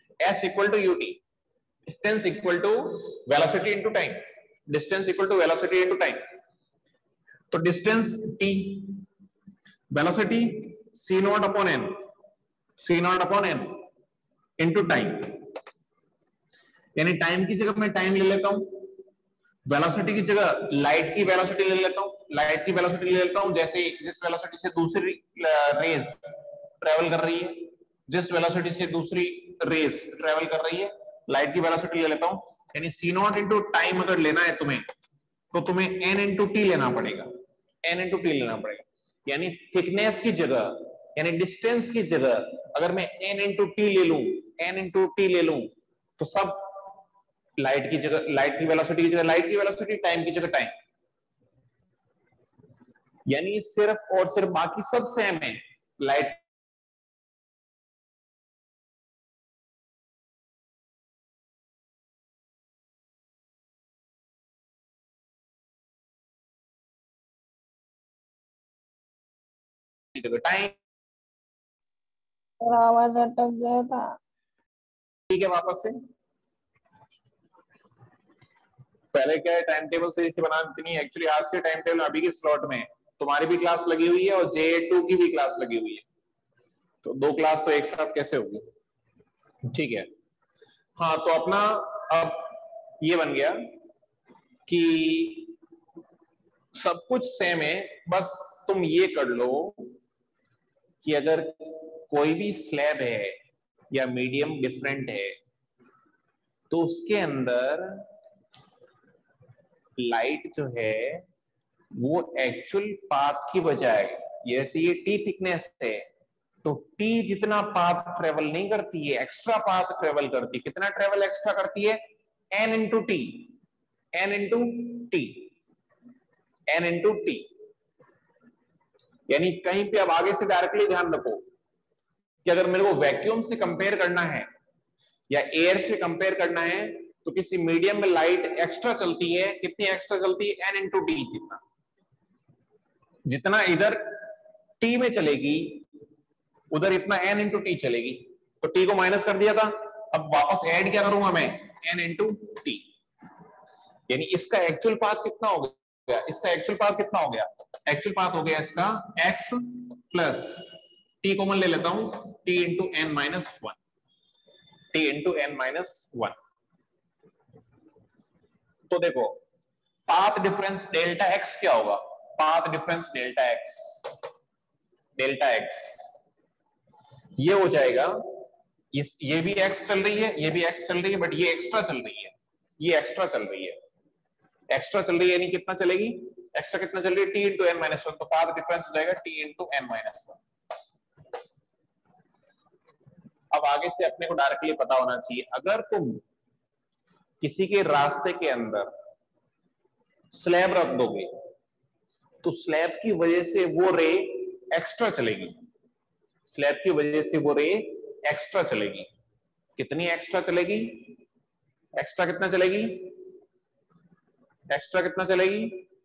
S equal to ut, distance equal to velocity into time, distance equal to velocity into time. तो distance t, velocity c nought upon n, c nought upon n into time, यानी time की जगह मैं time ले लेता हूं, velocity की जगह लाइट की वेलोसिटी ले लेता हूं, लाइट की वेलोसिटी ले लेता हूं जैसे जिस वेलोसिटी से दूसरी रेज ट्रेवल कर रही है, जिस वेलोसिटी से दूसरी रेज ट्रेवल कर रही है लाइट की वेलोसिटी ले लेता हूं। यानी सी नॉट इंटू टाइम अगर लेना है तुम्हें तो तुम्हें एन इंटू टी लेना पड़ेगा, एन इंटू टी लेना पड़ेगा। यानी थिकनेस की जगह यानी डिस्टेंस की जगह अगर मैं एन इंटू टी ले लूं, एन इंटू टी ले लूं तो सब लाइट की जगह लाइट की वेलोसिटी की जगह लाइट की वेलोसिटी, टाइम की जगह टाइम, यानी सिर्फ और सिर्फ बाकी सब सेम है। लाइट की जगह टाइम। आवाज अटक गया था। ठीक है, वापस से पहले क्या है, टाइम टेबल सही से बनाती नहीं। एक्चुअली आज के टाइम टेबल अभी के स्लॉट में तुम्हारी भी क्लास लगी हुई है और JA2 की भी क्लास लगी हुई है, तो दो क्लास तो एक साथ कैसे होगी। ठीक है, हाँ तो अपना अब ये बन गया कि सब कुछ सेम है, बस तुम ये कर लो कि अगर कोई भी स्लैब है या मीडियम डिफरेंट है तो उसके अंदर लाइट जो है वो एक्चुअल पाथ की बजाय, जैसे ये टी थिकनेस है तो टी जितना पाथ ट्रेवल नहीं करती है, एक्स्ट्रा पाथ ट्रेवल करती है। कितना ट्रेवल एक्स्ट्रा करती है? N into T, N into T, N into T. यानी कहीं पे अब आगे से डायरेक्टली ध्यान रखो कि अगर मेरे को वैक्यूम से कंपेयर करना है या एयर से कंपेयर करना है तो किसी मीडियम में लाइट एक्स्ट्रा चलती है। कितनी एक्स्ट्रा चलती है? N into T. जितना जितना इधर टी में चलेगी उधर इतना एन इंटू टी चलेगी। तो टी को माइनस कर दिया था, अब वापस ऐड क्या करूंगा मैं? N into T. यानी इसका एक्चुअल पाथ कितना हो गया? इसका एक्चुअल पाथ कितना हो गया? एक्चुअल पाथ हो गया इसका एक्स प्लस टी कॉमन ले लेता हूं, T into N minus one, T into N minus one. तो देखो पाथ डिफरेंस डेल्टा एक्स क्या होगा? Path difference delta X, delta X ये हो जाएगा, ये भी एक्स चल रही है, ये भी एक्स चल रही है, बट ये एक्स्ट्रा चल रही है, ये एक्स्ट्रा चल रही है, एक्स्ट्रा चल रही है। यानी कितना चलेगी? एक्स्ट्रा कितना चल रही है? T into N minus one. तो पाथ डिफरेंस हो जाएगा T into N minus one. अब आगे से अपने को डायरेक्टली पता होना चाहिए, अगर तुम किसी के रास्ते के अंदर स्लैब रख दोगे तो स्लैब की वजह से वो रे एक्स्ट्रा चलेगी, स्लैब की वजह से वो रे एक्स्ट्रा चलेगी। कितनी एक्स्ट्रा चलेगी? एक्स्ट्रा कितना चलेगी? एक्स्ट्रा कितना चलेगी?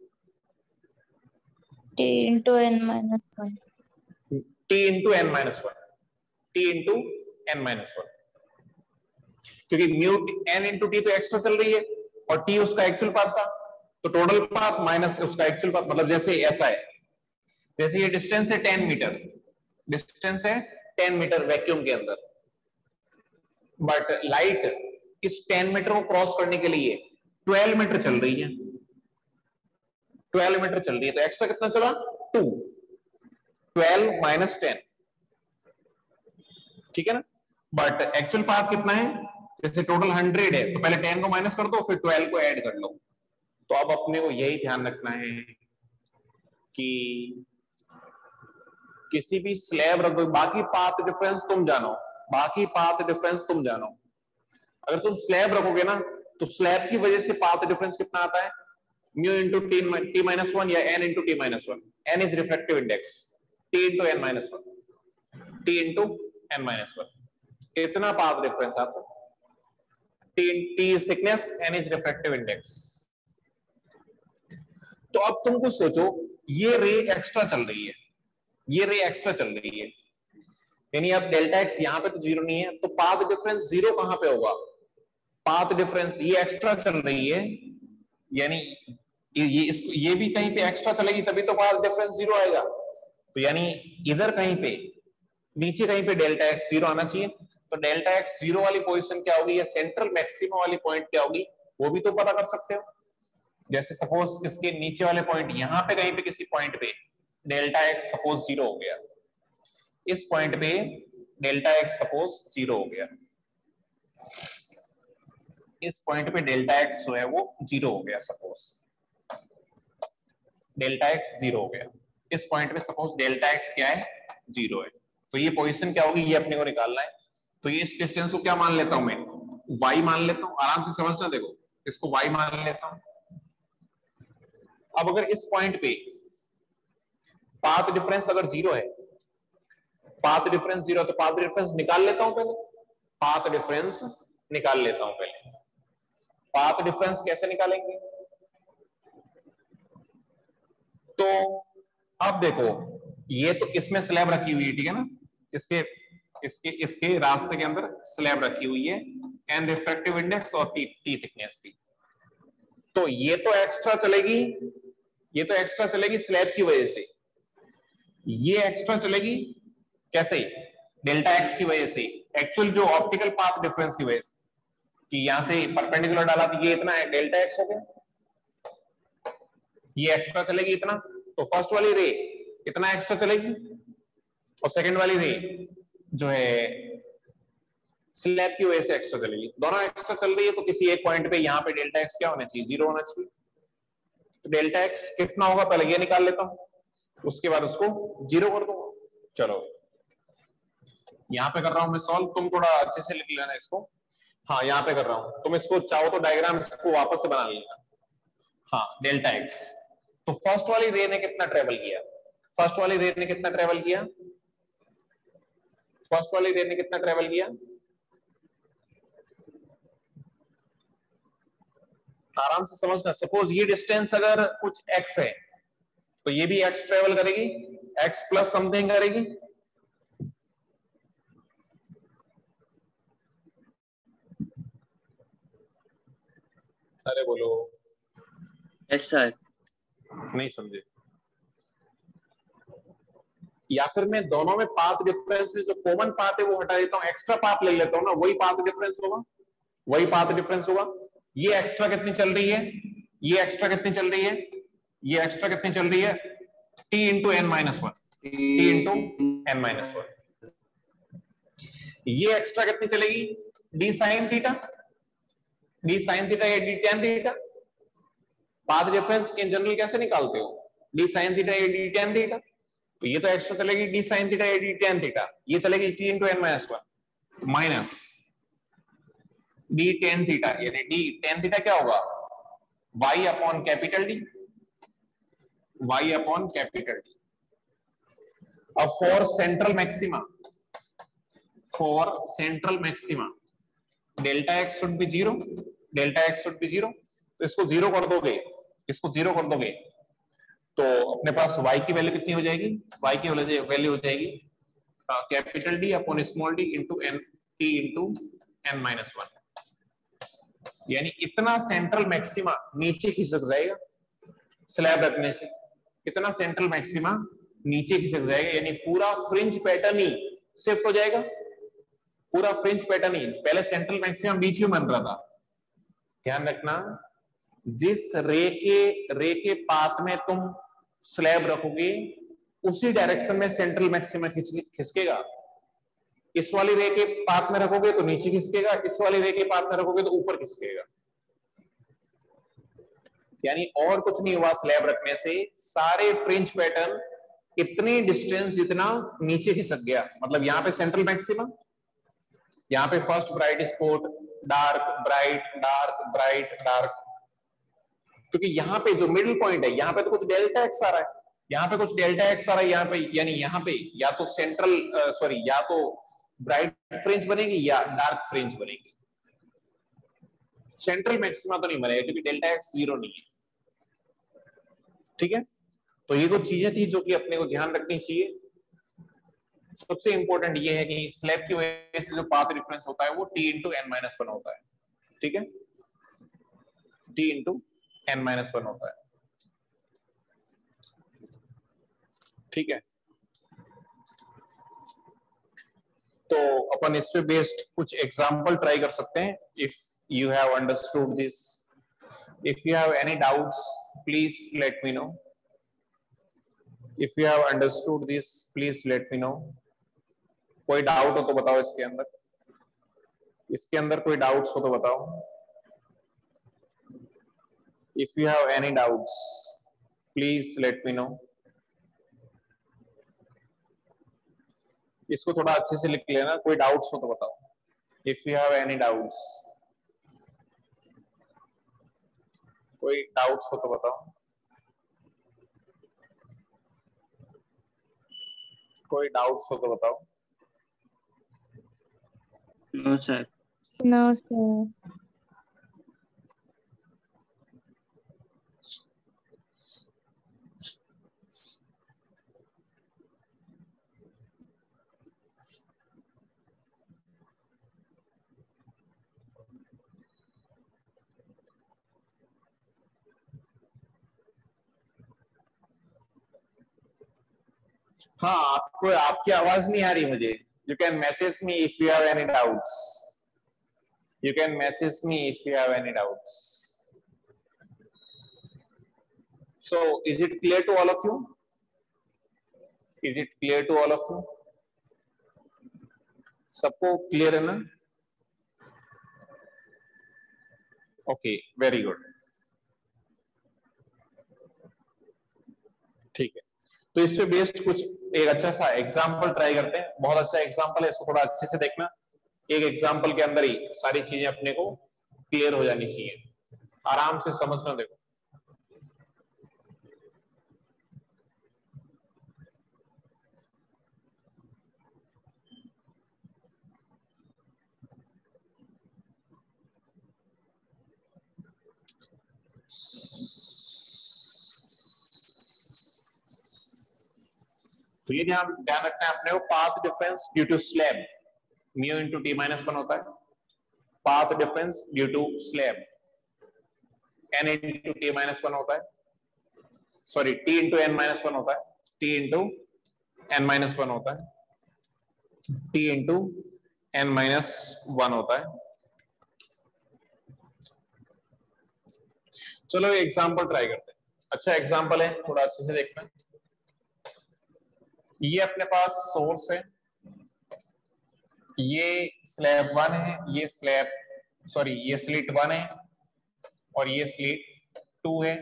T into N minus one, T into N minus one, T into N minus one. क्योंकि म्यू एन इंटू टी तो एक्स्ट्रा चल रही है और टी उसका एक्चुअल पाथ था, तो टोटल पाथ माइनस उसका एक्चुअल पाथ। मतलब जैसे ऐसा है, जैसे ये डिस्टेंस है 10 मीटर, डिस्टेंस है 10 मीटर वैक्यूम के अंदर, बट लाइट इस 10 मीटर को क्रॉस करने के लिए 12 मीटर चल रही है, 12 मीटर चल रही है, तो एक्स्ट्रा कितना चला? 2, 12 माइनस 10, ठीक है ना। बट एक्चुअल पाथ कितना है? जैसे टोटल 100 है तो पहले 10 को माइनस कर दो, फिर 12 को ऐड कर लो। तो अब अपने को यही ध्यान रखना है कि किसी भी स्लैब रखो, बाकी पाथ डिफरेंस तुम जानो, बाकी पाथ डिफरेंस तुम जानो। अगर तुम स्लैब रखोगे ना तो स्लैब की वजह से पाथ डिफरेंस कितना आता है? Mu into T minus one या N into T minus one. N is refractive index, T into N minus one, T into N minus one. कितना पाथ डिफरेंस आता है? T is thickness, N is refractive index. तो अब तुम कुछ सोचो, ये रे एक्स्ट्रा चल रही है, ये रे एक्स्ट्रा चल रही है, यानी अब डेल्टा एक्स यहाँ पे तो जीरो नहीं है, तो पाथ डिफरेंस जीरो कहां पे होगा? पाथ डिफरेंस ये एक्स्ट्रा चल रही है, यानी ये भी कहीं पे एक्स्ट्रा चलेगी तभी तो पाथ डिफरेंस जीरो आएगा। तो यानी इधर कहीं पे नीचे कहीं पे डेल्टा एक्स जीरो आना चाहिए। तो डेल्टा एक्स जीरो वाली पोजीशन क्या होगी या सेंट्रल मैक्सिमा वाली पॉइंट क्या होगी वो भी तो पता कर सकते हो। जैसे सपोज इसके नीचे वाले पॉइंट यहां पे कहीं पे किसी पॉइंट पे डेल्टा एक्स सपोज जीरो हो गया, इस पॉइंट पे डेल्टा एक्स सपोज जीरो हो गया, इस पॉइंट पे डेल्टा एक्स जो है वो जीरो हो गया, सपोज डेल्टा एक्स जीरो हो गया, इस पॉइंट पे सपोज डेल्टा एक्स क्या है? जीरो है। तो ये पोजीशन क्या होगी ये अपने को निकालना है। तो ये इस डिस्टेंस को क्या मान लेता हूं मैं? y मान लेता हूं, आराम से समझना, देखो इसको y मान लेता हूं। अब अगर इस पॉइंट पे पाथ डिफरेंस अगर जीरो है, पाथ डिफरेंस जीरो, तो पाथ डिफरेंस निकाल लेता हूं पहले, पाथ डिफरेंस निकाल लेता हूं पहले। पाथ डिफरेंस कैसे निकालेंगे? तो अब देखो ये तो इसमें स्लैब रखी हुई है, ठीक है ना, इसके इसके इसके रास्ते के अंदर स्लैब रखी हुई है, एन रिफ्रैक्टिव इंडेक्स और टी थिकनेस की। तो ये तो एक्स्ट्रा चलेगी, ये तो एक्स्ट्रा चलेगी स्लैब की वजह से, ये एक्स्ट्रा चलेगी कैसे? डेल्टा एक्स की वजह से, एक्चुअल जो ऑप्टिकल पाथ डिफरेंस की वजह से, कि यहां से परपेंडिकुलर डाला तो ये इतना है, डेल्टा एक्स हो गया, ये एक्स्ट्रा चलेगी इतना। तो फर्स्ट वाली रे इतना एक्स्ट्रा चलेगी और सेकंड वाली रे जो है स्लैब की वजह से एक्स्ट्रा चलेगी, दोनों एक्स्ट्रा चल रही है। तो किसी एक पॉइंट पे यहाँ पे डेल्टा एक्स क्या होना चाहिए? जीरो होना चाहिए। तो डेल्टा एक्स कितना होगा पहले ये निकाल लेता हूं, उसके बाद उसको जीरो कर दूंगा। चलो यहाँ पे कर रहा हूं मैं सॉल्व, तुम थोड़ा अच्छे से लिख लेना इसको। हाँ यहाँ पे कर रहा हूं, तुम इसको चाहो तो डायग्राम इसको वापस से बना लेना। हाँ डेल्टा एक्स, तो फर्स्ट वाली रे ने कितना ट्रेवल किया? फर्स्ट वाली रे ने कितना ट्रेवल किया? फर्स्ट वाली रे ने कितना ट्रेवल किया? आराम से समझना, सपोज ये डिस्टेंस अगर कुछ x है तो ये भी x ट्रेवल करेगी, x प्लस समथिंग करेगी। अरे बोलो। Yes sir. नहीं समझे? या फिर मैं दोनों में पाथ डिफरेंस में जो कॉमन पाथ है वो हटा देता हूं, एक्स्ट्रा पाथ ले लेता हूं ना, वही पाथ डिफरेंस होगा, वही पाथ डिफरेंस होगा। ये एक्स्ट्रा कितनी चल रही है? ये एक्स्ट्रा कितनी चल रही है? ये एक्स्ट्रा कितनी चल रही है? t into N minus one, T into N minus one. ये एक्स्ट्रा कितनी चलेगी? D sine theta, D sine theta या D tan theta. Path difference in general कैसे निकालते हो? डी साइन थीटा या डी टेन थीटा। तो ये तो एक्स्ट्रा चलेगी डी साइन थीटा या डी टेन थीटा, ये चलेगी T into N minus one minus D tan theta, यानी डी टेन थीटा क्या होगा? y upon capital D, y upon capital D. अब for central maxima, for central maxima delta x should be zero, delta x should be zero. तो इसको zero कर दोगे, इसको zero कर दोगे तो अपने पास y की वैल्यू कितनी हो जाएगी? y की वैल्यू हो जाएगी capital D upon small D into N T into N minus one. यानी इतना सेंट्रल मैक्सिमा नीचे खिसक जाएगा स्लैब रखने से, इतना सेंट्रल मैक्सिमा नीचे खिसक जाएगा, यानी पूरा फ्रिंज पैटर्न ही शिफ्ट हो जाएगा, पूरा फ्रिंज पैटर्न ही। पहले सेंट्रल मैक्सिमा बीच में बन रहा था, ध्यान रखना, जिस रे के पाथ में तुम स्लैब रखोगे उसी डायरेक्शन में सेंट्रल मैक्सिमा खिसकेगा। इस वाली रे के पाथ में रखोगे तो नीचे खिसकेगा, इस वाली रे के पाथ में रखोगे तो ऊपर खिसकेगा। यानी और कुछ नहीं हुआ, स्लैब रखने से सारे फ्रिंज पैटर्न इतनी डिस्टेंस जितना नीचे खिसक गया। मतलब यहाँ पे सेंट्रल मैक्सिमा, यहाँ पे first bright spot, dark bright, dark bright dark, क्योंकि यहाँ पे जो मिडिल पॉइंट है यहाँ पे तो कुछ डेल्टा एक्स आ रहा है, यहाँ पे कुछ डेल्टा एक्स आ रहा है यहाँ पे, यानी यहाँ पे या तो सेंट्रल सॉरी या तो ब्राइट फ्रिंज बनेगी या डार्क फ्रिंज बनेगी, सेंट्रल मैक्सिमा तो नहीं बनेगा क्योंकि डेल्टा एक्स जीरो नहीं है। ठीक है, तो ये कुछ चीजें थी जो कि अपने को ध्यान रखनी चाहिए। सबसे इंपॉर्टेंट ये है कि स्लैब की वजह से जो पाथ डिफरेंस होता है वो t into N minus one होता है, ठीक है, t into N minus one होता है, ठीक है। तो अपन इस पे बेस्ड कुछ एग्जांपल ट्राई कर सकते हैं। If you have understood this, if you have any doubts please let me know, if you have understood this please let me know. कोई डाउट हो तो बताओ, इसके अंदर कोई डाउट्स हो तो बताओ। If you have any doubts please let me know. इसको थोड़ा अच्छे से लिख लेना, कोई डाउट्स हो तो बताओ। If you have any doubts, कोई डाउट्स हो तो बताओ, कोई डाउट्स हो तो बताओ। No sir. No, sir. हाँ, आपको आपकी आवाज नहीं आ रही मुझे। You can message me if you have any doubts, you can message me if you have any doubts. So is it clear to all of you? Is it clear to all of you? सबको clear है ना? Okay, very good, ठीक है। तो इस पे based कुछ एक अच्छा सा एग्जांपल ट्राई करते हैं। बहुत अच्छा एग्जांपल है, इसको थोड़ा अच्छे से देखना। एक एग्जांपल के अंदर ही सारी चीजें अपने को क्लियर हो जानी चाहिए, आराम से समझना। देखो, तो ये ध्यान रखना है अपने को, path difference due to slab mu into T minus one होता है। Path difference due to slab N into T minus one होता है, sorry T into N minus one होता है, T into N minus one होता है, T into N minus one होता है। चलो एग्जाम्पल ट्राई करते हैं। अच्छा एग्जाम्पल है, थोड़ा अच्छे से देखना। ये अपने पास सोर्स है, ये स्लैब वन है, ये स्लैब सॉरी ये स्लिट वन है और ये स्लिट टू है,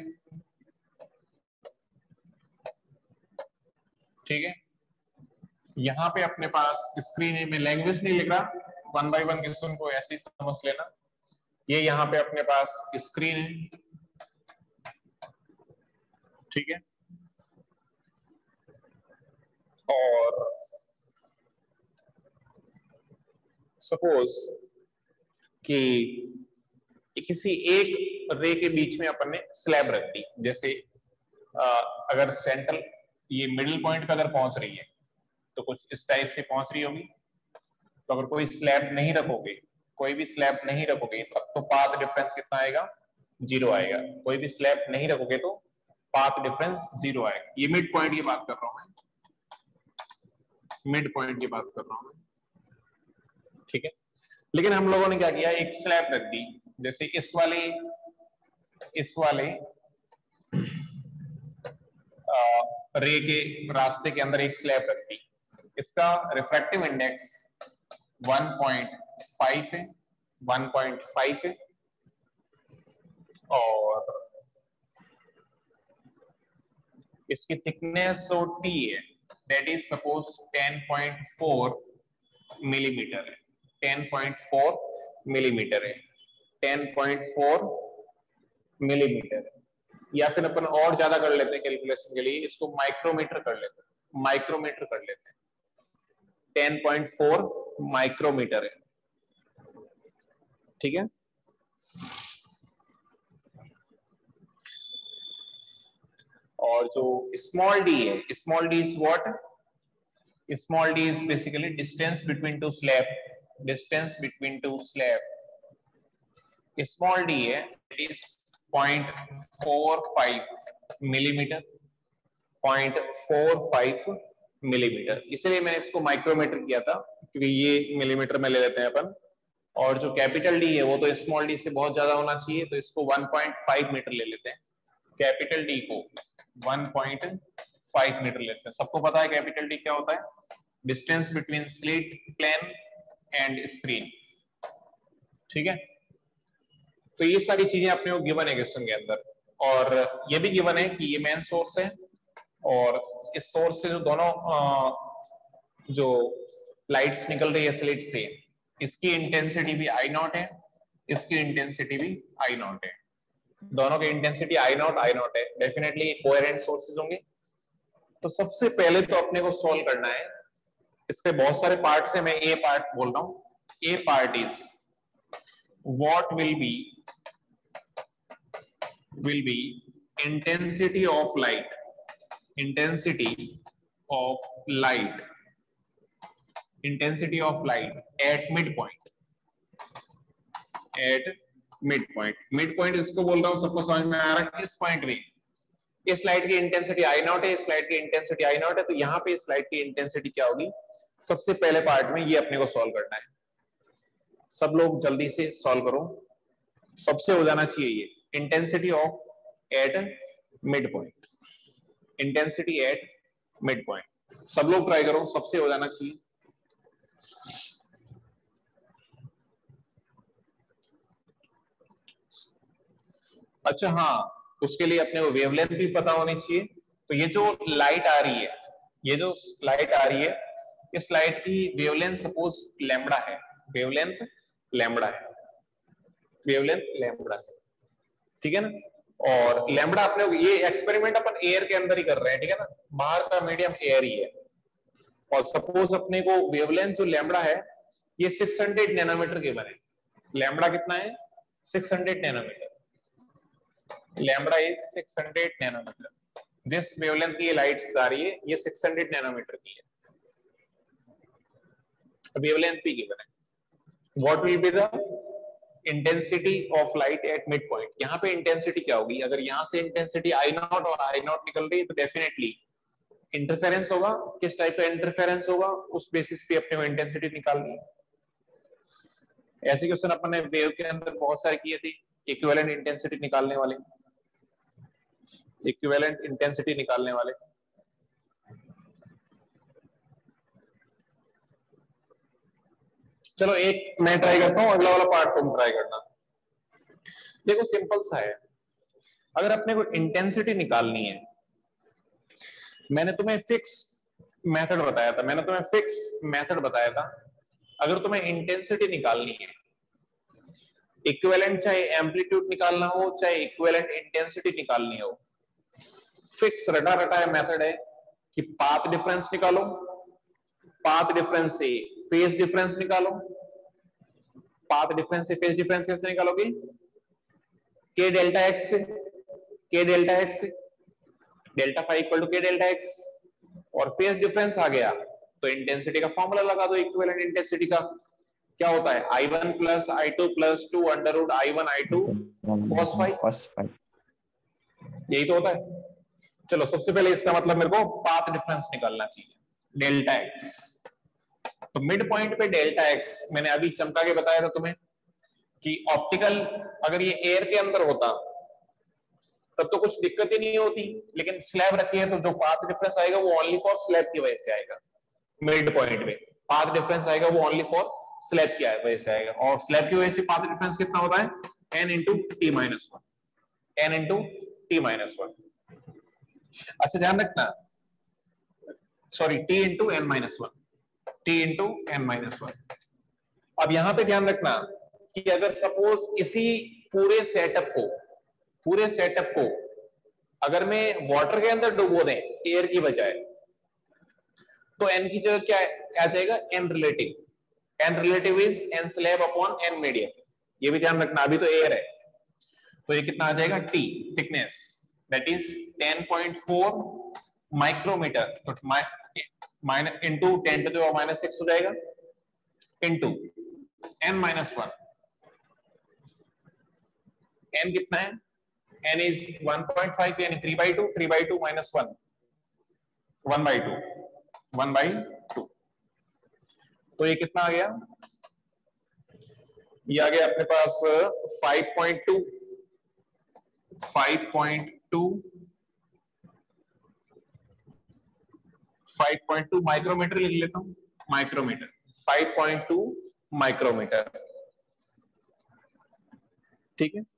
ठीक है। यहां पे अपने पास स्क्रीन है, मैं लैंग्वेज नहीं लिख रहा, वन बाय वन क्वेश्चन को ऐसे ही समझ लेना। ये यहाँ पे अपने पास स्क्रीन है, ठीक है, और सपोज कि किसी एक रे के बीच में अपन ने स्लैब रख दी। जैसे अगर सेंट्रल ये मिडिल पॉइंट पे अगर पहुंच रही है तो कुछ इस टाइप से पहुंच रही होगी। तो अगर कोई स्लैब नहीं रखोगे, कोई भी स्लैब नहीं रखोगे, तब तो पाथ डिफरेंस कितना आएगा? जीरो आएगा। कोई भी स्लैब नहीं रखोगे तो पाथ डिफरेंस जीरो आएगा। ये मिड पॉइंट की बात कर रहा हूं मैं, मिड पॉइंट की बात कर रहा हूं मैं, ठीक है। लेकिन हम लोगों ने क्या किया, एक स्लैब रख दी। जैसे इस वाले रे के रास्ते के अंदर एक स्लैब रख दी। इसका रिफ्रैक्टिव इंडेक्स 1.5 है, 1.5 है, और इसकी थिकनेस जो टी है दैट इज सपोज 10.4 मिलीमीटर है, 10.4 मिलीमीटर है, 10.4 मिलीमीटर है। या फिर अपन और ज्यादा कर लेते हैं कैलकुलेशन के लिए, इसको माइक्रोमीटर कर लेते हैं, माइक्रोमीटर कर लेते हैं। 10.4 माइक्रोमीटर है, ठीक है। और जो स्मॉल डी है, small D is what? Small d is basically distance between two slab. Distance between two slab. Small d है, it is 0.45 मिलीमीटर. 0.45 मिलीमीटर. इसलिए मैंने इसको माइक्रोमीटर किया था, क्योंकि ये मिलीमीटर में ले लेते हैं अपन. और जो कैपिटल डी है वो तो स्मॉल डी से बहुत ज्यादा होना चाहिए, तो इसको 1.5 मीटर ले लेते हैं. कैपिटल डी को 1.5 मीटर लेते हैं. सबको पता है कैपिटल डी क्या होता है? Distance between slit plane and screen. ठीक है, तो ये सारी चीजें अपने को गिवन है क्वेश्चन के अंदर. और ये भी गिवन है कि ये मेन सोर्स है, और इस सोर्स से जो दोनों जो लाइट्स निकल रही है स्लिट से, इसकी इंटेंसिटी भी आई नॉट है, इसकी इंटेंसिटी भी आई नॉट है. दोनों की इंटेंसिटी आई नॉट है. डेफिनेटली कोहेरेंट सोर्सेज होंगे. तो सबसे पहले तो अपने को सोल्व करना है. इसके बहुत सारे पार्ट्स हैं, मैं ए पार्ट बोल रहा हूं. A part is what will be intensity of light. Intensity of light at midpoint. Midpoint इसको बोल रहा हूँ, सबको समझ में आ रहा है? इस पॉइंट में इस लाइट की इंटेंसिटी आई नॉट है, इस लाइट की इंटेंसिटी आई नॉट है. तो यहाँ पे इस लाइट की इंटेंसिटी क्या होगी? सबसे पहले पार्ट में ये अपने को सॉल्व करना है. सब लोग जल्दी से सॉल्व करो. सबसे हो जाना चाहिए ये intensity of at mid point. Intensity at mid point. सब लोग ट्राई करो, सबसे हो जाना चाहिए. अच्छा हाँ, उसके लिए अपने को वेवलेंथ भी पता होनी चाहिए. तो ये जो लाइट आ रही है, इस लाइट की वेवलेंथ सपोज लैम्बडा है. वेवलेंथ लैम्बडा है. ठीक है ना? और लैम्बडा अपने ये एक्सपेरिमेंट अपन एयर के अंदर ही कर रहे हैं. ठीक है ना? बाहर का मीडियम एयर ही है. और सपोज अपने को वेवलेंथ जो लैम्बडा है ये 600 नैनोमीटर के बने. लैम्बडा कितना है? 600 नैनोमीटर. Lambda is 600 nanometer. जिस वेवलेंथ की ये लाइट आ रही है ये 600 नैनोमीटर की है. वेवलेंथ भी गिवन है. What will be the intensity of light at mid point. यहाँ पे इंटेंसिटी क्या होगी? अगर यहाँ से इंटेंसिटी आई नॉट और आई नॉट निकल रही है तो डेफिनेटली इंटरफेरेंस होगा. किस टाइप का इंटरफेरेंस होगा उस बेसिस पे अपने को इंटेंसिटी निकालनी है. ऐसे क्वेश्चन अपन ने वेव के अंदर बहुत सारे किए थे. इक्विवेलेंट इंटेंसिटी निकालने वाले. चलो एक मैं ट्राई करता हूँ, अगला वाला पार्ट तुम ट्राई करना. देखो सिंपल सा है. अगर अपने को इंटेंसिटी निकालनी है, मैंने तुम्हें फिक्स मेथड बताया था. अगर तुम्हें इंटेंसिटी निकालनी है, इक्विवेलेंट चाहे एम्पलीट्यूड निकालना हो चाहे इक्विवेलेंट इंटेंसिटी निकालनी हो, फिक्स रटा रटाया मेथड है कि पाथ डिफरेंस निकालो. पाथ डिफरेंस से फेज डिफरेंस निकालो. पाथ डिफरेंस से फेज डिफरेंस कैसे निकालोगे? k डेल्टा x से. Delta phi equal to k delta x. और फेज डिफरेंस आ गया तो इंटेंसिटी का फॉर्मूला लगा दो. इक्विवेलेंट इंटेंसिटी का क्या होता है? I1 plus I2 plus 2 under root I1 I2 cos phi. यही तो होता है. चलो सबसे पहले इसका मतलब मेरे को पाथ डिफरेंस निकालना चाहिए. Delta x. तो मिड पॉइंट पे डेल्टा x मैंने अभी चमका के बताया था तुम्हें कि ऑप्टिकल अगर ये एयर के अंदर होता तब तो कुछ दिक्कत ही नहीं होती, लेकिन स्लैब रखी है तो जो पाथ डिफरेंस आएगा वो ओनली फॉर स्लैब की वजह से आएगा. मिड पॉइंट में पाथ डिफरेंस आएगा वो ओनली फॉर स्लैब की वजह से आएगा. और स्लैब की वजह से पाथ डिफरेंस कितना होता है? n into T minus one. अच्छा ध्यान रखना, sorry t into n minus one. अब यहां पे ध्यान रखना कि अगर सपोज इसी पूरे सेटअप को अगर मैं वाटर के अंदर डुबो दें एयर की बजाय, तो n की जगह क्या आ जाएगा? n relative is n slab upon n medium. ये भी ध्यान रखना. अभी तो एयर है तो ये कितना आ जाएगा? t thickness, that is 10.4 micrometer. तो minus into 10 to the power minus 6 हो जाएगा इंटू n माइनस 1। n कितना है? n इज 1.5 यानी 3/2, 3/2 माइनस 1, 1/2, 1/2। तो ये कितना आ गया? ये आ गया अपने पास 5.2 माइक्रोमीटर लिख लेता हूं, माइक्रोमीटर 5.2 माइक्रोमीटर, ठीक है,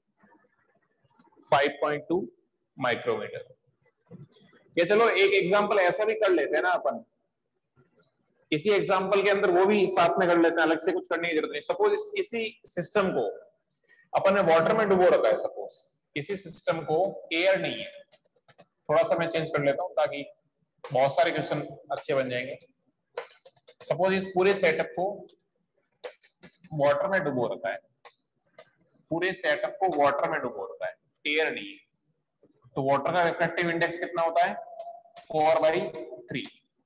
5.2 माइक्रोमीटर। ये चलो एक एग्जांपल ऐसा भी कर लेते हैं ना अपन, इसी एग्जांपल के अंदर वो भी साथ में कर लेते हैं, अलग से कुछ करने की जरूरत नहीं। सपोज इसी सिस्टम को अपन ने वाटर में डुबो रखा है, सपोज इसी सिस्टम को एयर नहीं है, थोड़ा सा मैं चेंज कर लेता हूं ताकि बहुत सारे क्वेश्चन अच्छे बन जाएंगे। सपोज इस पूरे सेटअप को वाटर में डुबो रखा है, पूरे सेटअप को वाटर में डुबो रखा है, एयर नहीं है, तो वाटर का रिफ्रैक्टिव इंडेक्स कितना होता है? 4/3,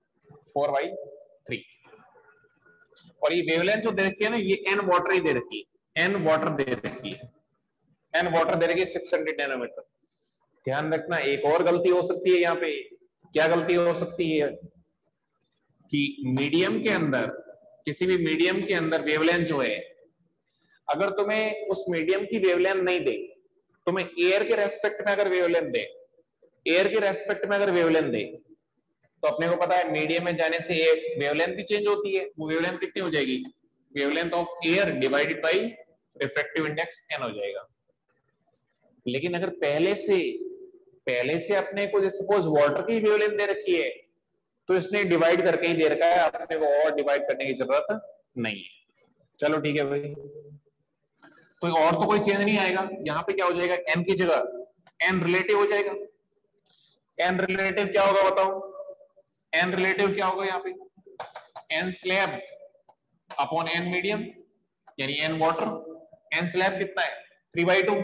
4/3। और ये वेवलेंथ जो दे रखी है ना, ये n वाटर ही दे रखी है, n वाटर दे रखी है, n वाटर दे रखी है 600 नैनोमीटर। ध्यान रखना एक और गलती हो सकती है यहाँ पे। क्या गलती हो सकती है? कि मीडियम के अंदर, किसी भी मीडियम के अंदर वेवलेंथ जो है, अगर तुम्हें उस मीडियम की वेवलेंथ नहीं दे, तुम्हें एयर के रेस्पेक्ट में अगर वेवलेंथ दे, एयर के रेस्पेक्ट में अगर वेवलेंथ दे, तो अपने को पता है मीडियम में जाने से वेवलेंथ भी चेंज होती है। वो वेवलेंथ कितनी हो जाएगी? Wavelength of air divided by refractive index n हो जाएगा। लेकिन अगर पहले से अपने को जैसे सपोज वाटर की वेवलेंथ दे रखी है, तो इसने डिवाइड करके ही दे रखा है, अपने को और डिवाइड करने की जरूरत नहीं है। चलो ठीक है भाई, तो और तो कोई चेंज नहीं आएगा। यहाँ पे क्या हो जाएगा? n की जगह n रिलेटिव हो जाएगा। n रिलेटिव क्या होगा बताओ? n रिलेटिव क्या होगा यहाँ पे? n slab upon n medium, यानी n वाटर। n स्लैब कितना है? 3/2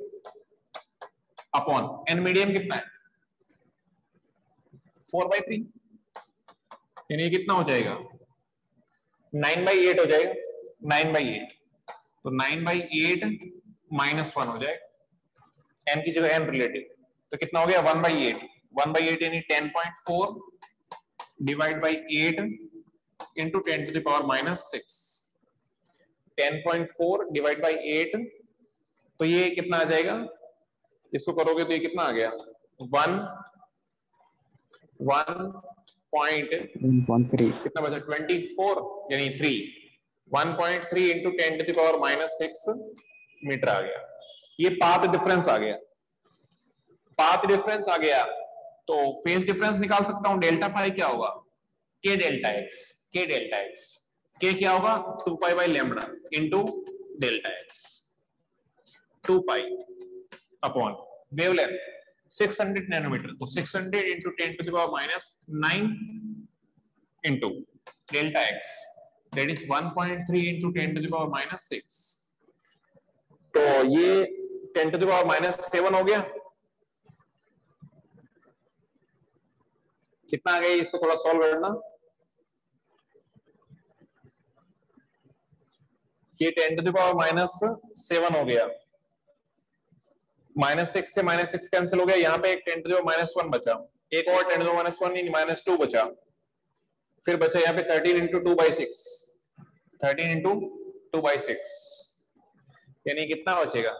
अपॉन n मीडियम कितना है? 4/3, यानी कितना हो जाएगा? 9/8 हो जाएगा, 9/8। तो 9/8 माइनस 1 हो जाएगा, n की जगह n रिलेटिव, तो कितना हो गया? 1/8, 1/8 यानी 10.4 divide by 8 into 10 to the power minus 6, 10.4 divide by 8, तो ये कितना आ जाएगा? इसको करोगे तो ये कितना आ गया? 1.3 कितना बचा? 24 यानी 3, 1.3 into 10 to the power minus 6 meter आ गया। ये पाथ डिफरेंस आ गया, पाथ डिफरेंस आ गया। तो फेज डिफरेंस निकाल सकता हूं, डेल्टा फाई क्या होगा? k delta x, k delta x, k क्या होगा? 2 pi by lambda into delta x, 2 pi upon wavelength 600 nanometer, तो 600 into 10 to the power minus 9 into delta x, that is 1.3 into 10 to the power minus 6। तो ये 10 to the power minus 7 हो गया। कितना आ गया? इसको थोड़ा सॉल्व करना। ये 10 टू द पावर माइनस 7 हो गया, माइनस 6 से माइनस 6 कैंसिल हो गया, यहाँ पे एक 10 टू द पावर माइनस 1 बचा, एक और 10 टू द पावर माइनस 1 यानी माइनस 2 बचा, फिर बचा यहाँ पे 13 इंटू 2/6, 13 इंटू 2/6, यानी कितना बचेगा?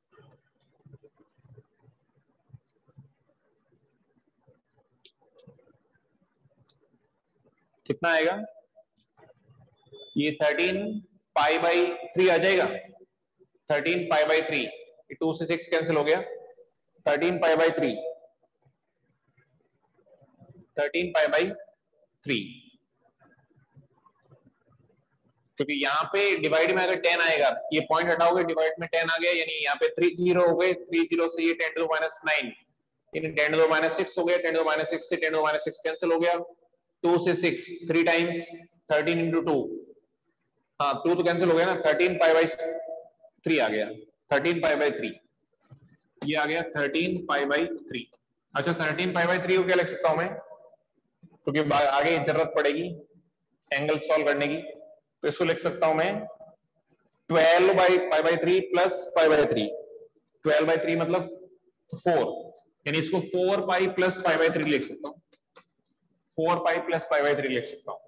कितना आएगा? ये 13 पाई बाई 3 आ जाएगा, 13 पाई बाई 3, 2 से 6 कैंसिल हो गया, 13 पाई बाई 3, 13 पाई बाई 3, क्योंकि यहाँ पे डिवाइड में अगर 10 आएगा, ये पॉइंट हटाओगे डिवाइड में 10 आ गया, यानी यहाँ पे 3 0 हो गए, 3 0 से ये 10 टू द माइनस 9, यानी 10 टू द माइनस 6 हो गया, 10 टू द माइनस 6 से 10 टू द माइनस 6 कैंसिल हो गया, 2 से 6 3 टाइम्स 13 इंटू 2, हाँ 2 तो कैंसिल हो गया ना, 13 पाई बाई 3 आ गया, 13 पाई बाई 3, ये आ गया 13 पाई बाई 3। अच्छा 13 पाई बाई 3 को क्या लिख सकता हूं मैं? क्योंकि आगे जरूरत पड़ेगी एंगल सॉल्व करने की। तो इसको लिख सकता हूं मैं 12/π/3 प्लस π/3। 12/3 मतलब 4, यानी इसको 4π प्लस π/3 लिख सकता हूं। 4π प्लस π/3 लिख सकता हूं।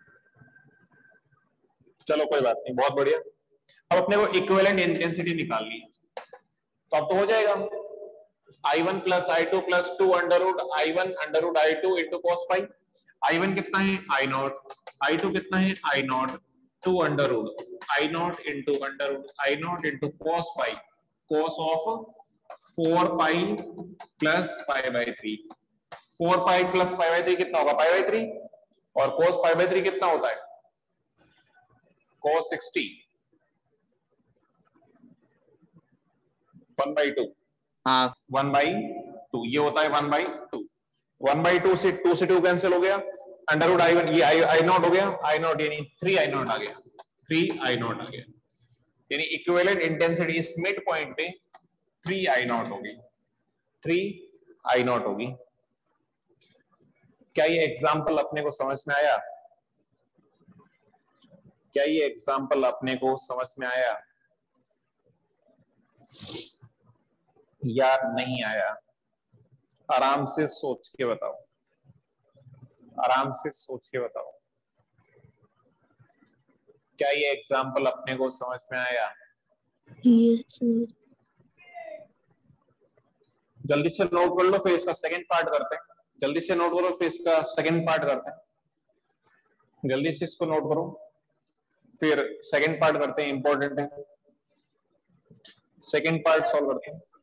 चलो कोई बात नहीं, बहुत बढ़िया। अब अपने को इक्विवेलेंट इंटेंसिटी निकालनी है, तो अब तो हो जाएगा I1 plus I2 plus 2 under root I1 under root I2 into cos phi. I1 कितना है I0, I2 कितना है I0, 2 under root I0 into under root I0 into cos phi, cos of 4π plus π/3। 4π plus π/3 कितना होगा π/3, और cos π/3 कितना होता है cos 60 1/2। हाँ 1/2 ये होता है 1/2। 1/2 से 2 से 2 कैंसिल हो गया, अंडर रूट I1 ये I0 हो गया, I0 यानी 3I0 आ गया, 3I0 आ गया। यानी इक्विवेलेंट इंटेंसिटी इस मिड पॉइंट पे 3I0 होगी, 3I0 होगी। क्या ये एग्जाम्पल अपने को समझ में आया? क्या ये एग्जाम्पल अपने को समझ में आया या नहीं आया? आराम से सोच के बताओ, आराम से सोच के बताओ, क्या ये एग्जाम्पल अपने को समझ में आया? यस जल्दी से नोट कर लो, फिर इसका सेकंड पार्ट करते हैं। जल्दी से नोट करो, फिर इसका सेकंड पार्ट करते हैं। जल्दी से इसको नोट करो, फिर सेकंड पार्ट करते हैं, इंपॉर्टेंट है। सेकंड पार्ट सॉल्व करते हैं।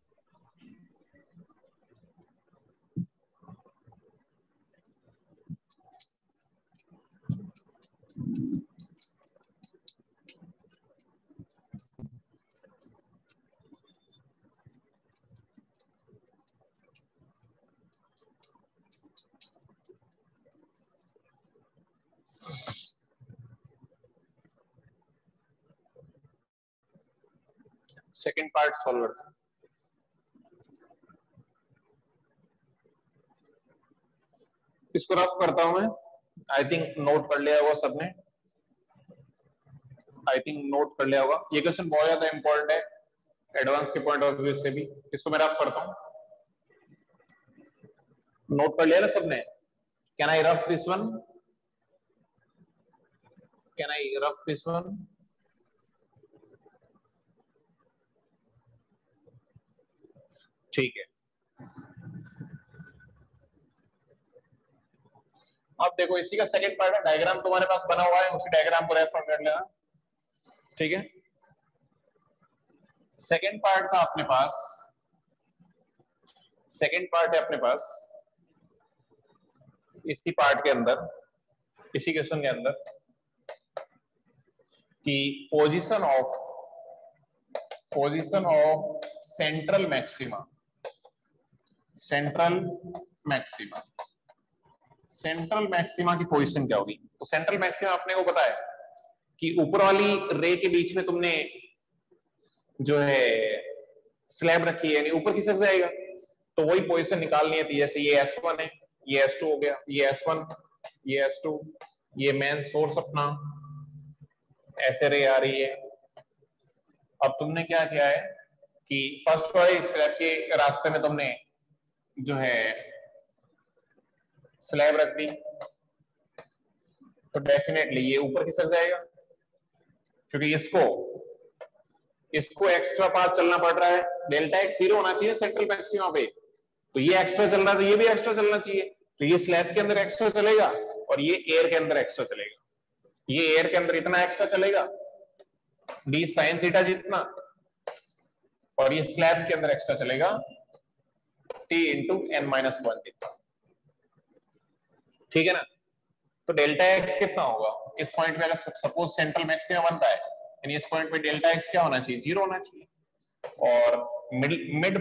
सेकंड पार्ट सॉल्व करते हैं। इसको रफ करता हूं मैं, आई थिंक नोट कर लिया होगा सबने, आई थिंक नोट कर लिया होगा। ये क्वेश्चन बहुत ज्यादा इंपॉर्टेंट है एडवांस के पॉइंट ऑफ व्यू से भी। इसको मैं रफ करता हूं, नोट कर लिया ना सबने? Can I rough this one? Can I rough this one? ठीक है। अब देखो इसी का सेकंड पार्ट है, डायग्राम तुम्हारे पास बना हुआ है, उसी डायग्राम को रेफर कर लेना, ठीक है। सेकंड पार्ट था अपने पास, सेकंड पार्ट है अपने पास इसी पार्ट के अंदर, इसी क्वेश्चन के अंदर, कि position of central maxima, central maxima, central maxima की पोजीशन क्या होगी? तो सेंट्रल मैक्सिमा अपने को पता है कि ऊपर वाली रे के बीच में तुमने जो है स्लैब रखी है, यानी ऊपर खिसक जाएगा, तो वही पोजीशन निकालनी है। जैसे ये S1 है, ये S2 हो गया, ये S1, ये S2, ये मेन सोर्स अपना, ऐसे रे आ रही है। अब तुमने क्या किया है कि फर्स्ट वाले स्लैब के रास्ते में तुमने जो है स्लैब रख दी, तो डेफिनेटली ये ऊपर खिसक जाएगा, क्योंकि इसको एक्स्ट्रा पाथ चलना पड़ रहा है। डेल्टा एक्स 0 होना चाहिए सेंट्रल मैक्सिमा पे, तो ये एक्स्ट्रा चल रहा है, तो ये भी एक्स्ट्रा चलना चाहिए। तो ये स्लैब के अंदर एक्स्ट्रा चलेगा और ये एयर के अंदर एक्स्ट्रा चलेगा। ये एयर के अंदर इतना एक्स्ट्रा चलेगा d sin थीटा जितना, और ये स्लैब के अंदर एक्स्ट्रा चलेगा t इंटू n-1 जितना, ठीक है ना। तो डेल्टा एक्स कितना होगा इस पॉइंट पे? अगर सपोज सेंट्रल मैक्सिमा बनता है, यानी इस पॉइंट पे डेल्टा एक्स क्या होना चाहिए? 0 होना चाहिए। और मिड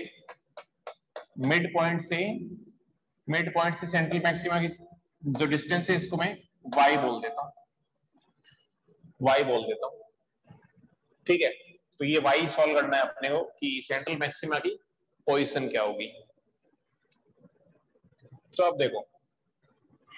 पॉइंट से सेंट्रल मैक्सिमा की जो डिस्टेंस है, इसको मैं y बोल देता हूं, y बोल देता हूं, ठीक है। तो ये y सॉल्व करना है अपने को कि सेंट्रल मैक्सिमा की पोजीशन क्या होगी। तो अब देखो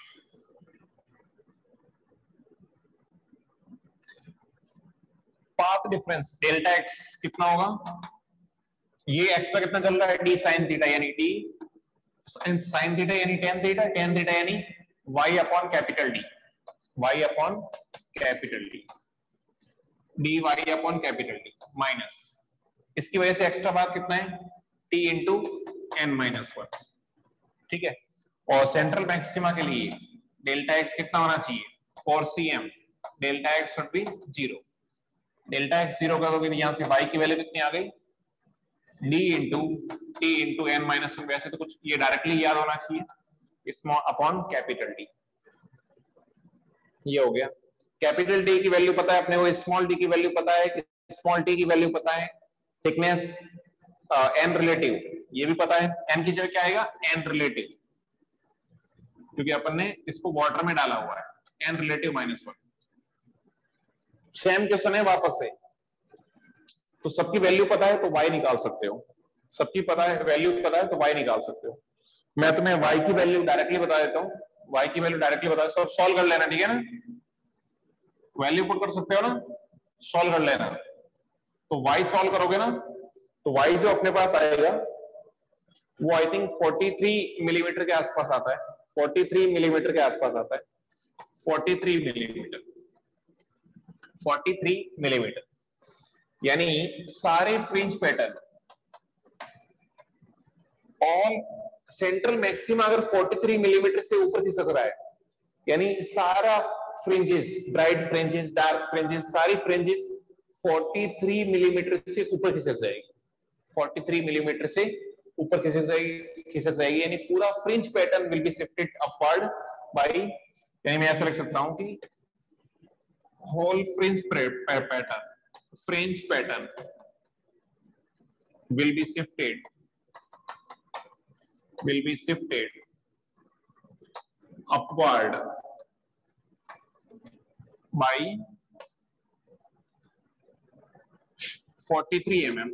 पाथ डिफरेंस डेल्टा एक्स कितना होगा, ये एक्स्ट्रा कितना चल रहा है डी साइन थीटा, यानी डी साइन थीटा यानी टेन थीटा, टेन थीटा यानी y upon capital D, y upon capital D, d y upon capital D minus, इसकी वजह से एक्स्ट्रा भाग कितना है T into N minus one, ठीक है। और सेंट्रल मैक्सिमा के लिए डेल्टा एक्स कितना होना चाहिए, for C M delta x should be zero, delta x zero करोगे तो यहां से वाई की वैल्यू कितनी आ गई, d into t into N minus one, वैसे तो कुछ ये डायरेक्टली याद होना चाहिए, स्मॉल अपॉन कैपिटल डी, ये हो गया। कैपिटल डी की वैल्यू पता है अपने को, स्मॉल डी की वैल्यू पता है, स्मॉल टी की वैल्यू पता है, थिकनेस एन रिलेटिव ये भी पता है, एन की जगह क्या आएगा एन रिलेटिव, क्योंकि अपन ने इसको वाटर में डाला हुआ है, n relative minus one. Same question है वापस से, तो सबकी वैल्यू पता है तो y निकाल सकते हो, सबकी पता है वैल्यू पता है तो y निकाल सकते हो। मैं तुम्हें y की वैल्यू डायरेक्टली बता देता हूँ, y की वैल्यू डायरेक्टली बता, सब सॉल्व कर लेना, ठीक है ना, वैल्यू पुट कर सकते हो ना, सॉल्व कर लेना। तो y सॉल्व करोगे ना तो y जो अपने पास आएगा वो आई थिंक 43 मिलीमीटर के आसपास आता है, 43 मिलीमीटर के आसपास आता है, 43 मिलीमीटर, 43 मिलीमीटर, यानी सारे फ्रिंज पैटर्न और सेंट्रल मैक्सिमा अगर 43 मिलीमीटर से ऊपर खिसक रहा है, यानी सारा fringes, bright fringes, dark fringes, सारी फ्रिंजेस 43 मिलीमीटर से ऊपर खिसक जाएगी, 43 मिलीमीटर से ऊपर खिसक जाएगी, यानी पूरा fringe pattern will be shifted upward by, यानी मैं ऐसा लिख सकता हूं कि whole fringe pattern, fringe pattern will be shifted upward by 43 mm,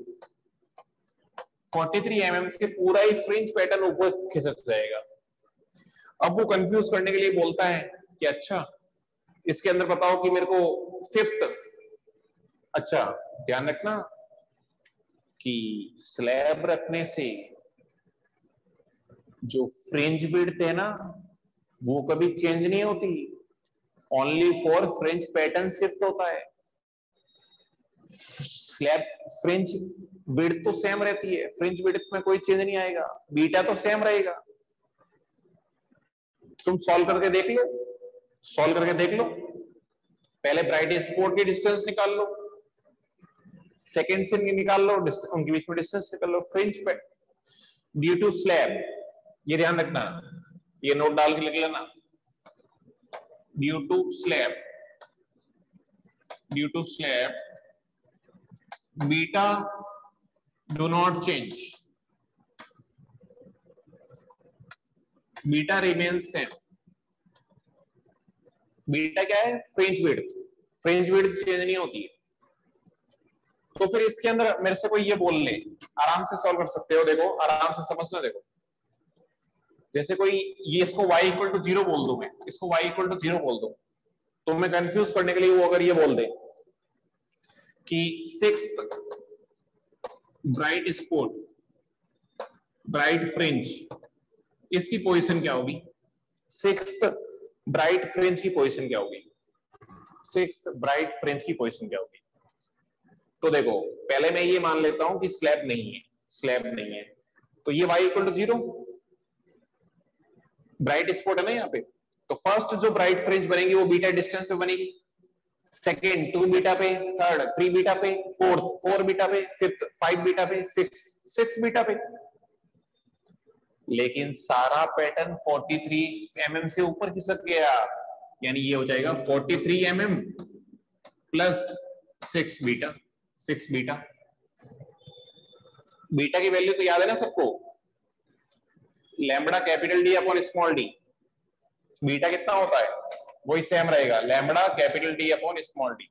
43 mm से पूरा ही फ्रिंज पैटर्न ऊपर खिसक जाएगा। अब वो कंफ्यूज करने के लिए बोलता है कि अच्छा इसके अंदर बताओ कि मेरे को फिफ्थ, अच्छा ध्यान रखना कि स्लैब रखने से जो फ्रिंज विड्थ है ना वो कभी चेंज नहीं होती, only for fringe pattern shift होता है, स्लैब फ्रिंज विड्थ तो सेम रहती है, फ्रिंज विड्थ में कोई चेंज नहीं आएगा, बीटा तो सेम रहेगा। तुम सॉल्व करके देख लो, सॉल्व करके देख लो, पहले ब्राइट स्पॉट की डिस्टेंस निकाल लो, सेकेंड से निकाल लो, उनके बीच में डिस्टेंस निकाल लो, फ्रिंज पे ड्यू टू स्लैब, ये ध्यान रखना, ये नोट डाल के लिख लेना, due to slab beta do not change, beta remains same. Beta क्या है, fringe width, fringe width change नहीं होती है। तो फिर इसके अंदर मेरे से कोई ये बोल ले, आराम से सॉल्व कर सकते हो, देखो आराम से समझना, देखो जैसे कोई ये इसको y इक्वल टू 0 बोल दो, मैं इसको y इक्वल टू 0 बोल दो, तो मैं कंफ्यूज करने के लिए वो अगर ये बोल दे कि sixth bright spot, bright fringe, इसकी पोजीशन क्या होगी, सिक्स्थ ब्राइट फ्रिंज की पोजीशन क्या होगी, सिक्स्थ ब्राइट फ्रिंज की पोजीशन क्या होगी। तो देखो पहले मैं ये मान लेता हूं कि स्लैब नहीं है, स्लैब नहीं है, तो ये y equal to 0, bright spot है ना यहाँ पे, तो फर्स्ट जो ब्राइट फ्रिंज बनेगी वो बीटा डिस्टेंस पे बनेगी, सेकेंड 2 बीटा पे, थर्ड 3 बीटा पे, फोर्थ 4 बीटा पे, फिफ्थ 5 बीटा पे, 6 बीटा पे। लेकिन सारा पैटर्न 43 mm से ऊपर खिसक गया, यानी ये हो जाएगा 43 mm plus 6 beta, 6 beta. Beta की वैल्यू तो याद है ना सबको, lambda capital D upon small d, beta कितना होता है वही सेम रहेगा, lambda capital D upon small d.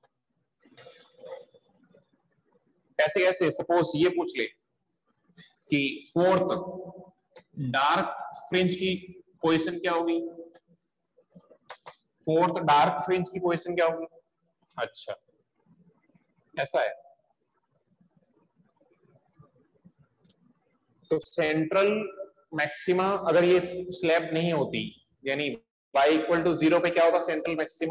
ऐसे ऐसे सपोज ये पूछ ले कि फोर्थ डार्क फ्रिंज की पोजीशन क्या होगी, फोर्थ डार्क फ्रिंज की पोजीशन क्या होगी, अच्छा ऐसा है। तो सेंट्रल मैक्सिमा अगर ये स्लैब नहीं होती, यानी y इक्वल टू 0 पे क्या होगा सेंट्रल मैक्सिमा,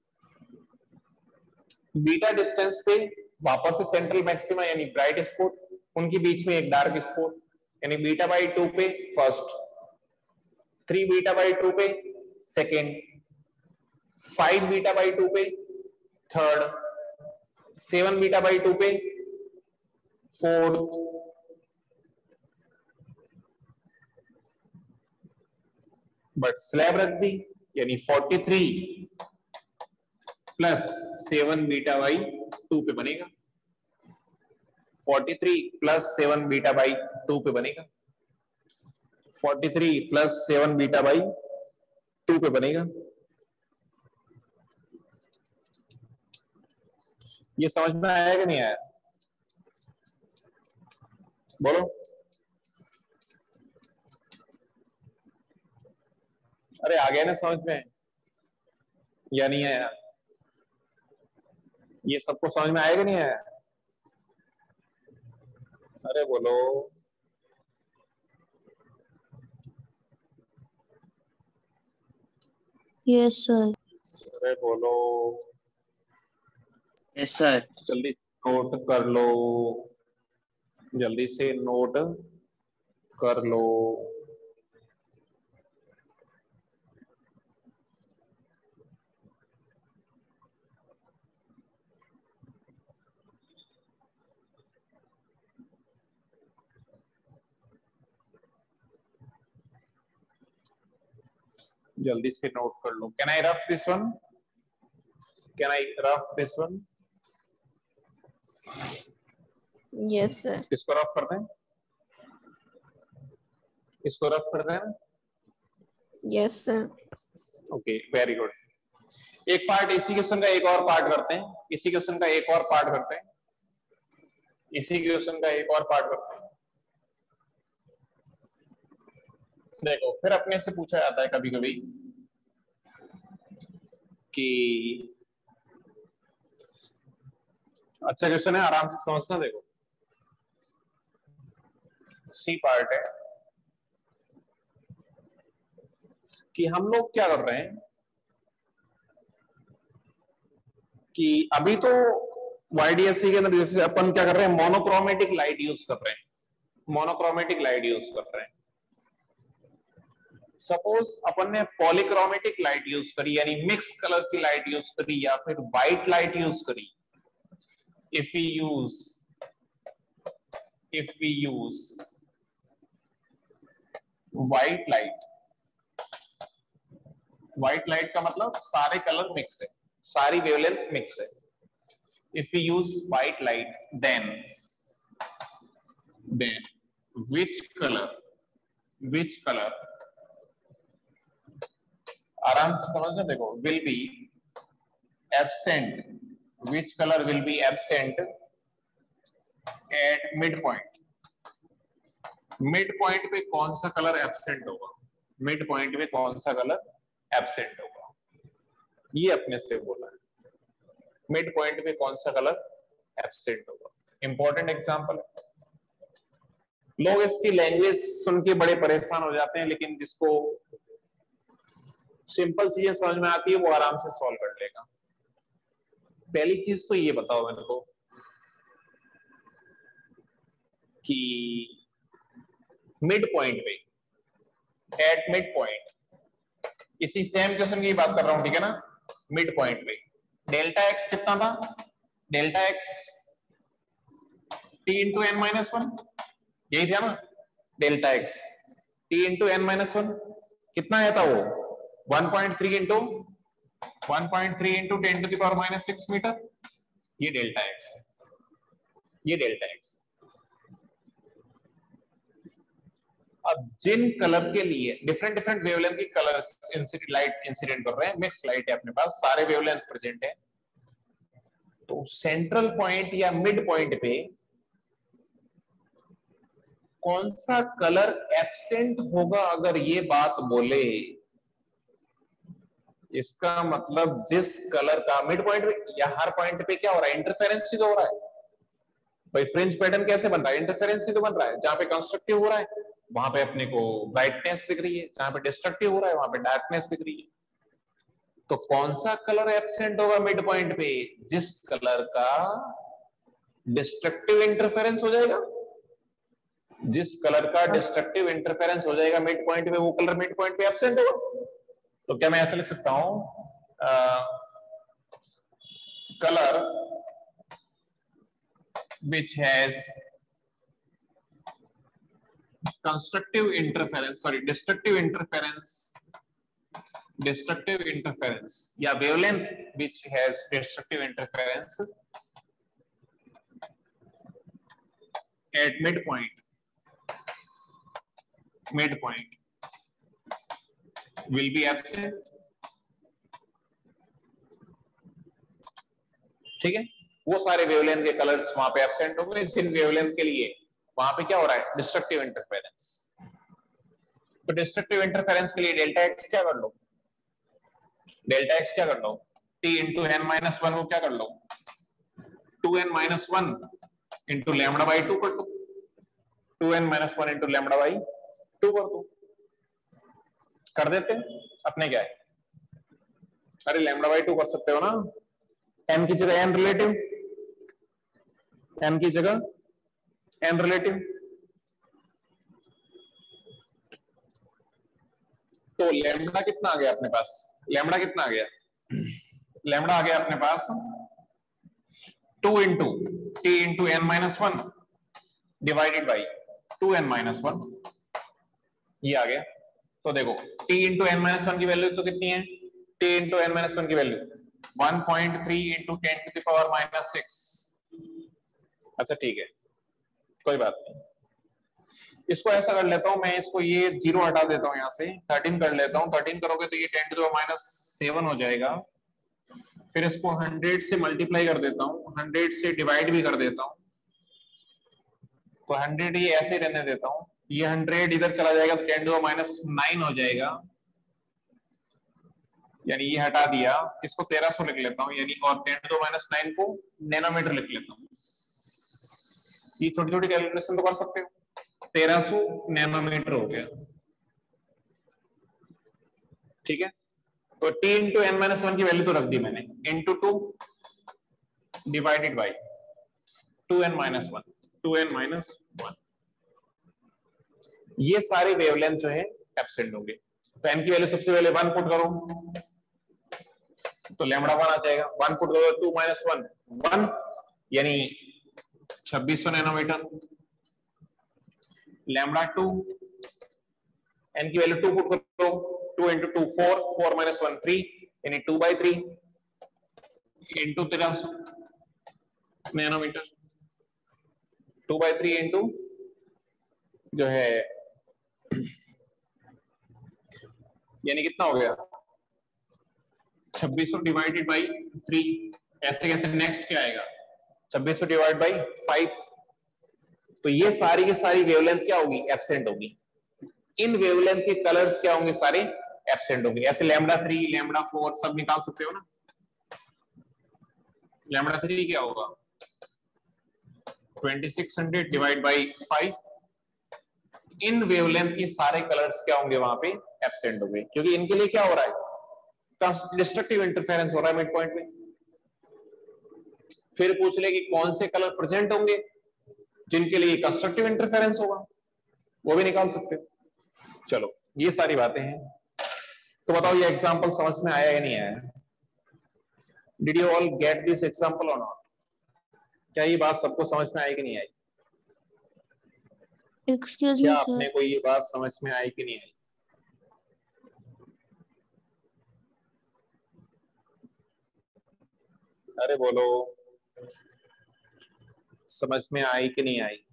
बीटा डिस्टेंस पे वापस से सेंट्रल मैक्सिमा यानी ब्राइट स्पॉट, उनके बीच में एक डार्क स्पॉट, यानी बीटा बाई 2 पे फर्स्ट, 3 बीटा बाई 2 पे सेकेंड, 5 बीटा बाई 2 पे थर्ड, 7 बीटा बाई 2 पे फोर्थ, बट स्लैब रख दी यानी 43 प्लस 7 बीटा बाई 2 पे बनेगा, 43 प्लस 7 बीटा बाई 2 पे बनेगा, 43 प्लस 7 बीटा बाई 2 पे बनेगा। ये समझ में आया कि नहीं आया, बोलो। अरे आ गया ना समझ में या नहीं आया, ये सबको समझ में आया कि नहीं आया, अरे बोलो। Yes, sir. अरे बोलो, यस सर। जल्दी नोट कर लो, जल्दी से नोट कर लो। जल्दी से नोट कर लो। Can I rough this one, can I rough this one? Yes, sir. किसको रफ करते हैं, इसको रफ करते हैं। Yes, sir. Okay very good. एक पार्ट इसी क्वेश्चन का एक और पार्ट करते हैं, इसी क्वेश्चन का एक और पार्ट करते हैं, इसी क्वेश्चन का एक और पार्ट करते हैं। देखो फिर अपने से पूछा जाता है कभी कभी कि अच्छा क्वेश्चन है, आराम से समझना। देखो सी पार्ट है कि हम लोग क्या कर रहे हैं कि अभी तो YDSC के अंदर जैसे अपन क्या कर रहे हैं, मोनोक्रोमेटिक लाइट यूज कर रहे हैं, मोनोक्रोमेटिक लाइट यूज कर रहे हैं। सपोज अपन ने पॉलीक्रोमेटिक लाइट यूज करी यानी मिक्स कलर की लाइट यूज करी या फिर व्हाइट लाइट यूज करी। If we use white light का मतलब सारे कलर मिक्स है, सारी वेवलेंथ मिक्स है। If we use white light then which color आराम से समझना। देखो will be absent, which color will be absent at midpoint, midpoint पे कौन सा कलर एब्सेंट होगा, midpoint पे कौन सा कलर एब्सेंट होगा, ये अपने से बोला है, midpoint पे कौन सा कलर एब्सेंट होगा। इंपॉर्टेंट एग्जांपल है, लोग इसकी लैंग्वेज सुन के बड़े परेशान हो जाते हैं, लेकिन जिसको सिंपल चीजें समझ में आती है वो आराम से सॉल्व कर लेगा। पहली चीज तो ये बताओ मेरे को कि मिड पॉइंट पे, एट मिड पॉइंट, इसी सेम क्वेश्चन की बात कर रहा हूं, ठीक है ना। मिड पॉइंट पे डेल्टा एक्स कितना था, delta x t into N minus one, यही था ना। Delta x t into N minus one कितना आया था वो 1.3 into 1.3 into 10 to the power minus 6 meter. ये डेल्टा एक्स है, ये डेल्टा एक्स। अब जिन कलर के लिए डिफरेंट डिफरेंट वेवलेंथ की कलर्स लाइट इंसिडेंट कर रहे हैं, मिक्स लाइट है अपने पास, सारे वेवलेंथ प्रेजेंट है, तो सेंट्रल पॉइंट या मिड पॉइंट पे कौन सा कलर एब्सेंट होगा, अगर ये बात बोले, इसका मतलब जिस कलर का मिड पॉइंट पे या हर पॉइंट पे क्या हो रहा है, इंटरफेरेंस ही तो हो रहा है भाई। फ्रिंज पैटर्न कैसे बन रहा है, इंटरफेरेंस ही तो बन रहा है। जहां पे कंस्ट्रक्टिव हो रहा है वहां पे अपने को ब्राइटनेस दिख रही है, जहां पे डिस्ट्रक्टिव हो रहा है वहां पे डार्कनेस दिख रही है। तो कौन सा कलर एब्सेंट होगा मिड पॉइंट पे, जिस कलर का डिस्ट्रक्टिव इंटरफेरेंस हो जाएगा। जिस कलर का डिस्ट्रक्टिव इंटरफेरेंस हो जाएगा मिड पॉइंट पे, वो कलर मिड पॉइंट पे एब्सेंट होगा। तो क्या मैं ऐसा लिख सकता हूं, colour which has constructive interference, sorry, destructive interference या wavelength which has destructive interference at midpoint will be absent। ठीक है, वो सारे वेवलेंथ के कलर्स वहां पे एब्सेंट होंगे जिन वेवलेंथ के लिए वहां पे क्या हो रहा है, डिस्ट्रक्टिव इंटरफेरेंस। तो डिस्ट्रक्टिव इंटरफेरेंस के लिए डेल्टा एक्स क्या कर लो, डेल्टा एक्स क्या कर लो, t into N minus one को क्या कर लो, 2n minus one into lambda by two कर दो, 2n minus one into lambda by two कर दो। कर देते अपने क्या है, अरे लैम्बडा बाई टू कर सकते हो ना, n की जगह n रिलेटिव, n की जगह n रिलेटिव। तो लैम्बडा कितना आ गया अपने पास, लैम्बडा कितना आ गया, लैम्बडा आ गया अपने पास 2 into t into N minus one divided by 2n minus one, ये आ गया। तो देखो t into N minus one की वैल्यू तो कितनी है, t into N minus one की value 1.3 into 10 to the power minus 6। अच्छा ठीक है, कोई बात नहीं, इसको ऐसा कर लेता हूं मैं, इसको ये जीरो हटा देता हूं, यहां से 13 कर लेता हूं। 13 करोगे तो ये 10 टू द माइनस 7 हो जाएगा। फिर इसको 100 से मल्टीप्लाई कर देता हूं, 100 से डिवाइड भी कर देता हूं, तो 100 ये ऐसे रहने देता हूं, ये 100 इधर चला जाएगा तो 10 टू द माइनस 9 हो जाएगा, यानी ये हटा दिया, इसको 1300 लिख लेता हूं, यानी और 10 टू द माइनस 9 को नैनोमीटर लिख लेता हूं। ये छोटी छोटी कैलकुलेशन तो कर सकते हो, 1300 नैनोमीटर हो गया। ठीक है, तो t into N minus one की वैल्यू तो रख दी मैंने, into 2 divided by 2n minus one, 2n minus one. ये सारे वेवलेंथ जो है एब्सेंट होंगे। तो n की वैल्यू सबसे पहले 1 पुट करो तो लैम्बडा 1 आ जाएगा, 1 पुट करो 2 माइनस 1 1, यानी 2600 नैनोमीटर। लैम्बडा 2, n की वैल्यू 2 पुट करो, 2 इंटू 2 4, 4 माइनस 1 3, यानी 2/3 इंटू 1300 नैनोमीटर। 2/3 इंटू जो है यानी कितना हो गया, 2600 डिवाइडेड बाई 3। ऐसे कैसे, नेक्स्ट क्या आएगा, 2600 डिवाइड बाई 5। तो ये सारी की सारी वेवलेंथ क्या होगी, एब्सेंट होगी। इन वेवलेंथ के कलर्स क्या होंगे, सारे एब्सेंट होंगे। ऐसे लैम्बडा 3, लैम्बडा 4 सब निकाल सकते हो ना। लैम्बडा 3 क्या होगा, 2600 डिवाइड बाई 5। इन वेवलेंथ के सारे कलर्स क्या होंगे वहां पे, एब्सेंट होंगे, क्योंकि इनके लिए क्या हो रहा है, डिस्ट्रक्टिव इंटरफेरेंस हो रहा है मिड पॉइंट में। फिर पूछ ले कि कौन से कलर प्रेजेंट होंगे जिनके लिए कंस्ट्रक्टिव इंटरफेरेंस होगा, वो भी निकाल सकते हो। चलो ये सारी बातें हैं। तो बताओ ये एग्जांपल समझ में आया या नहीं आया, did you all get this example और नॉट? क्या ये बात सबको समझ में आई कि नहीं आई? एक्सक्यूज क्या मी आपने सर, कोई ये बात समझ में आई कि नहीं आई? अरे बोलो, समझ में आई कि नहीं आई?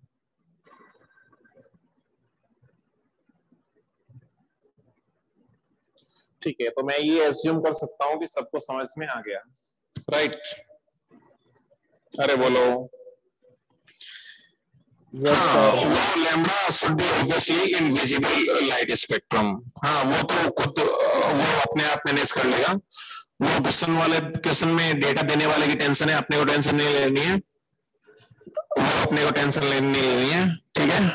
ठीक है, तो मैं ये एज्यूम कर सकता हूं कि सबको समझ में आ गया, राइट? अरे बोलो। Yes sir. वो lambda should be obviously invisible light spectrum. हाँ वो तो खुद वो अपने आप मैनेज कर लेगा। वो क्वेश्चन में डेटा देने वाले की टेंशन है, अपने को टेंशन नहीं लेनी है, वो अपने को टेंशन नहीं लेनी है, ठीक है।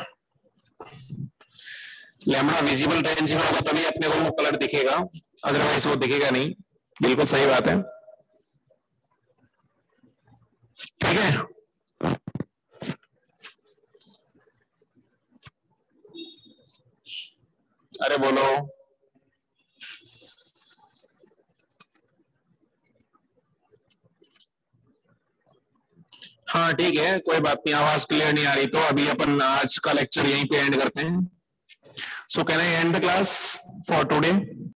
लैम्बडा विजिबल रेंज में होगा तभी अपने को वो कलर दिखेगा, अदरवाइज वो दिखेगा नहीं। बिल्कुल सही बात है, ठीक है। अरे बोलो। हाँ ठीक है, कोई बात नहीं, आवाज क्लियर नहीं आ रही तो अभी अपन आज का लेक्चर यहीं पे एंड करते हैं। So can I end the class for today?